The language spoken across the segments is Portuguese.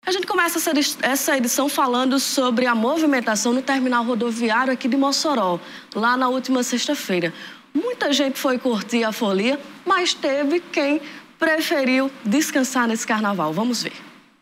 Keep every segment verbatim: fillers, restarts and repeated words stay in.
A gente começa essa edição falando sobre a movimentação no terminal rodoviário aqui de Mossoró, lá na última sexta-feira. Muita gente foi curtir a folia, mas teve quem preferiu descansar nesse carnaval. Vamos ver.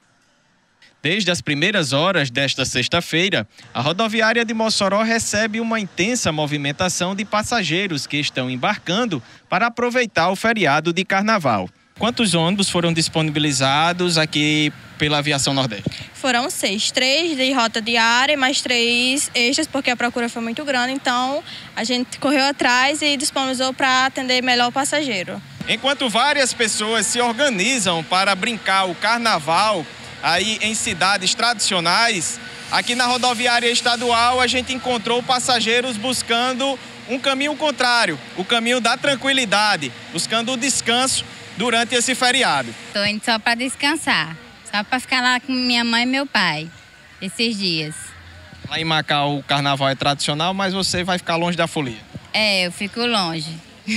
Desde as primeiras horas desta sexta-feira, a rodoviária de Mossoró recebe uma intensa movimentação de passageiros que estão embarcando para aproveitar o feriado de carnaval. Quantos ônibus foram disponibilizados aqui pela Aviação Nordeste? Foram seis, três de rota diária e mais três extras, porque a procura foi muito grande, então a gente correu atrás e disponibilizou para atender melhor o passageiro. Enquanto várias pessoas se organizam para brincar o carnaval aí em cidades tradicionais, aqui na rodoviária estadual a gente encontrou passageiros buscando um caminho contrário, o caminho da tranquilidade, buscando o descanso durante esse feriado. Estou indo só para descansar, só para ficar lá com minha mãe e meu pai, esses dias. Lá em Macau o carnaval é tradicional, mas você vai ficar longe da folia. É, eu fico longe.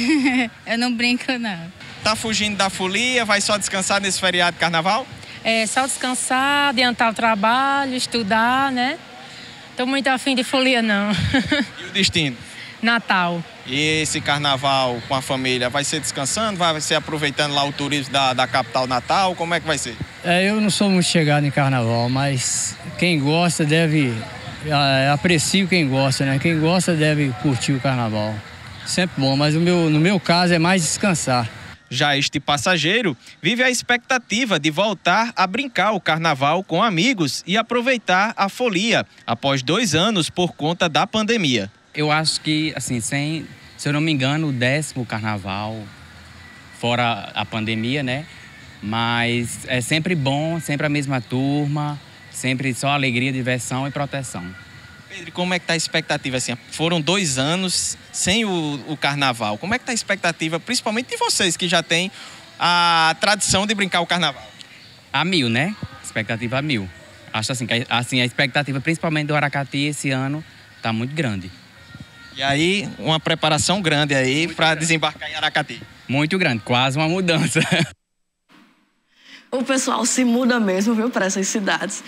Eu não brinco, não. Tá fugindo da folia, vai só descansar nesse feriado de carnaval? É, só descansar, adiantar o trabalho, estudar, né? Tô muito afim de folia, não. E o destino? Natal. E esse carnaval com a família, vai ser descansando, vai ser aproveitando lá o turismo da, da capital Natal? Como é que vai ser? É, eu não sou muito chegado em carnaval, mas quem gosta deve... É, aprecio quem gosta, né? Quem gosta deve curtir o carnaval. Sempre bom, mas o meu, no meu caso é mais descansar. Já este passageiro vive a expectativa de voltar a brincar o carnaval com amigos e aproveitar a folia após dois anos por conta da pandemia. Eu acho que, assim, sem, se eu não me engano, o décimo carnaval, fora a pandemia, né? Mas é sempre bom, sempre a mesma turma, sempre só alegria, diversão e proteção. Pedro, como é que tá a expectativa? Assim, foram dois anos sem o, o carnaval. Como é que tá a expectativa, principalmente de vocês que já têm a tradição de brincar o carnaval? A mil, né? Expectativa a mil. Acho assim, que assim, a expectativa, principalmente do Aracati, esse ano, tá muito grande. E aí, uma preparação grande aí para desembarcar em Aracati. Muito grande, quase uma mudança. O pessoal se muda mesmo, viu, para essas cidades.